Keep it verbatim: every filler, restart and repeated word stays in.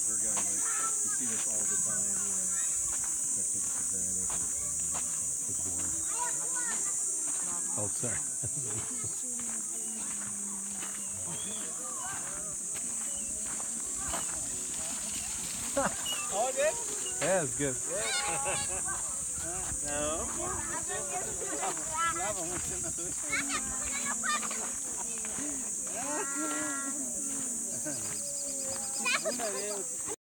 photographer guy, like, you see this all the time, you know, that take it for granted. It's boring. Oh, sorry. All good? Yeah, it's good. No. Lava mucho en la ducha.